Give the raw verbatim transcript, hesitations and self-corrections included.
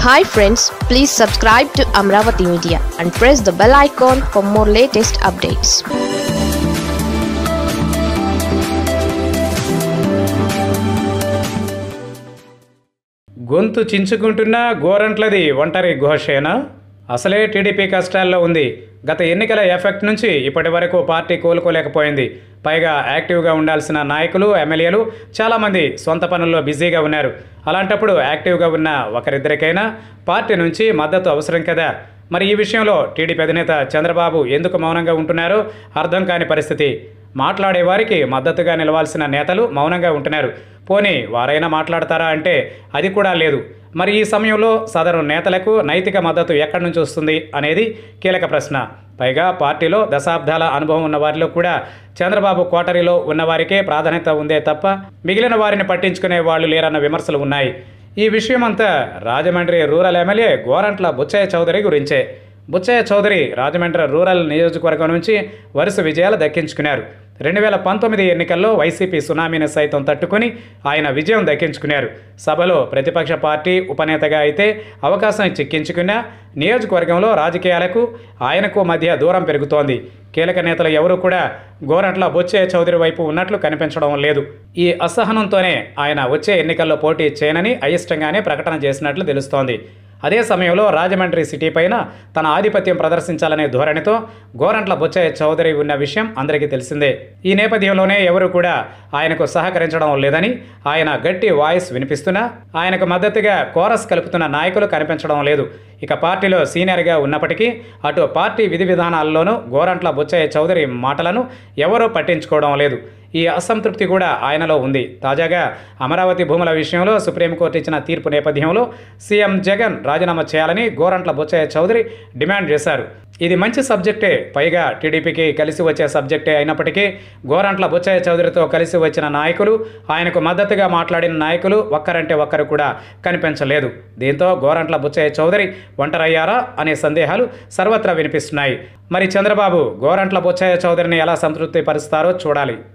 Hi friends, please subscribe to Amravati Media and press the bell icon for more latest updates. గొంతు చించుకుంటున్న గోరంట్లది ఒంటరి ఘోషేనా? అసలే TDP కష్టాల్లో ఉంది. గత ఎన్నికల ఎఫెక్ట్ నుంచి ఇప్పటి వరకు పార్టీ కోలుకోలేకపోయింది. పైగా యాక్టివ్గా ఉండాల్సిన నాయకులు, ఎమ్మెల్యేలు చాలామంది సొంత పనుల్లో బిజీగా ఉన్నారు. అలాంటప్పుడు యాక్టివ్గా ఉన్న ఒకరిద్దరికైనా పార్టీ నుంచి మద్దతు అవసరం కదా. మరి ఈ విషయంలో టీడీపీ అధినేత చంద్రబాబు ఎందుకు మౌనంగా ఉంటున్నారో అర్థం కాని పరిస్థితి. మాట్లాడే వారికి మద్దతుగా నిలవాల్సిన నేతలు మౌనంగా ఉంటున్నారు. పోనీ వారైనా మాట్లాడతారా అంటే అది కూడా లేదు. మరి ఈ సమయంలో సదరు నేతలకు నైతిక మద్దతు ఎక్కడి నుంచి వస్తుంది అనేది కీలక ప్రశ్న. పైగా పార్టీలో దశాబ్దాల అనుభవం ఉన్న వారిలో కూడా చంద్రబాబు కోటరీలో ఉన్నవారికే ప్రాధాన్యత ఉందే తప్ప మిగిలిన వారిని పట్టించుకునే వాళ్ళు లేరన్న విమర్శలు ఉన్నాయి. ఈ విషయమంతా రాజమండ్రి రూరల్ ఎమ్మెల్యే గోరంట్ల బుచ్చయ్య చౌదరి గురించే. బుచ్చయ్య చౌదరి రాజమండ్రి రూరల్ నియోజకవర్గం నుంచి వరుస విజయాలు దక్కించుకున్నారు. రెండు వేల పంతొమ్మిది ఎన్నికల్లో వైసీపీ సునామీని సైతం తట్టుకుని ఆయన విజయం దక్కించుకున్నారు. సభలో ప్రతిపక్ష పార్టీ ఉపనేతగా అయితే అవకాశం చిక్కించుకున్న నియోజకవర్గంలో రాజకీయాలకు ఆయనకు మధ్య దూరం పెరుగుతోంది. కీలక నేతలు ఎవరూ కూడా గోరంట్ల బుచ్చయ్య చౌదరి వైపు ఉన్నట్లు కనిపించడం లేదు. ఈ అసహనంతోనే ఆయన వచ్చే ఎన్నికల్లో పోటీ చేయనని అయిష్టంగానే ప్రకటన చేసినట్లు తెలుస్తోంది. అదే సమయంలో రాజమండ్రి సిటీ పైన తన ఆధిపత్యం ప్రదర్శించాలనే ధోరణితో గోరంట్ల బుచ్చయ్య చౌదరి ఉన్న విషయం అందరికీ తెలిసిందే. ఈ నేపథ్యంలోనే ఎవరు కూడా ఆయనకు సహకరించడం లేదని, ఆయన గట్టి వాయిస్ వినిపిస్తున్నా ఆయనకు మద్దతుగా కోరస్ కలుపుతున్న నాయకులు కనిపించడం లేదు. ఇక పార్టీలో సీనియర్గా ఉన్నప్పటికీ అటు పార్టీ విధి విధానాల్లోనూ గోరంట్ల బుచ్చయ్య చౌదరి మాటలను ఎవరూ పట్టించుకోవడం లేదు. ఈ అసంతృప్తి కూడా ఆయనలో ఉంది. తాజాగా అమరావతి భూముల విషయంలో సుప్రీంకోర్టు ఇచ్చిన తీర్పు నేపథ్యంలో సీఎం జగన్ రాజీనామా చేయాలని గోరంట్ల బుచ్చయ్య చౌదరి డిమాండ్ చేశారు. ఇది మంచి సబ్జెక్టే, పైగా టీడీపీకి కలిసి వచ్చే సబ్జెక్టే అయినప్పటికీ గోరంట్ల బుచ్చయ్య చౌదరితో కలిసి వచ్చిన నాయకులు, ఆయనకు మద్దతుగా మాట్లాడిన నాయకులు ఒక్కరంటే ఒక్కరు కూడా కనిపించలేదు. దీంతో గోరంట్ల బుచ్చయ్య చౌదరి ఒంటరయ్యారా అనే సందేహాలు సర్వత్రా వినిపిస్తున్నాయి. మరి చంద్రబాబు గోరంట్ల బుచ్చయ్య చౌదరిని ఎలా సంతృప్తి పరుస్తారో చూడాలి.